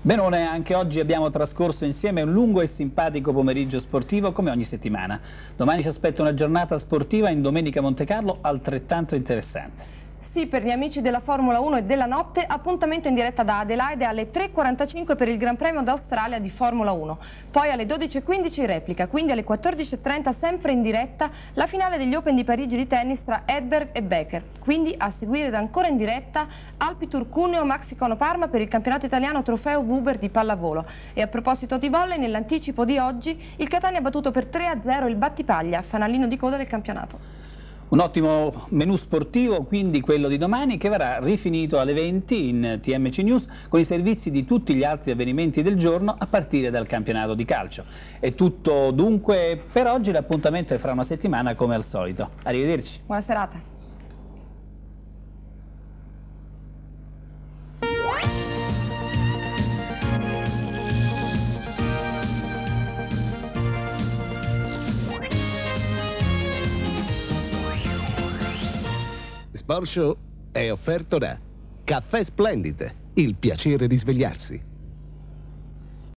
Benone, anche oggi abbiamo trascorso insieme un lungo e simpatico pomeriggio sportivo come ogni settimana. Domani ci aspetta una giornata sportiva in Domenica Montecarlo altrettanto interessante. Sì, per gli amici della Formula 1 e della notte, appuntamento in diretta da Adelaide alle 3:45 per il Gran Premio d'Australia di Formula 1. Poi alle 12:15 replica, quindi alle 14:30 sempre in diretta la finale degli Open di Parigi di tennis tra Edberg e Becker. Quindi a seguire ed ancora in diretta Alpi Tour Cuneo Maxicono Parma per il campionato italiano Trofeo Wuber di pallavolo. E a proposito di volley, nell'anticipo di oggi il Catania ha battuto per 3-0 il Battipaglia, fanalino di coda del campionato. Un ottimo menù sportivo, quindi quello di domani, che verrà rifinito alle 20 in TMC News con i servizi di tutti gli altri avvenimenti del giorno a partire dal campionato di calcio. È tutto dunque per oggi, l'appuntamento è fra una settimana come al solito. Arrivederci. Buona serata. Sport Show è offerto da Caffè Splendid, il piacere di svegliarsi.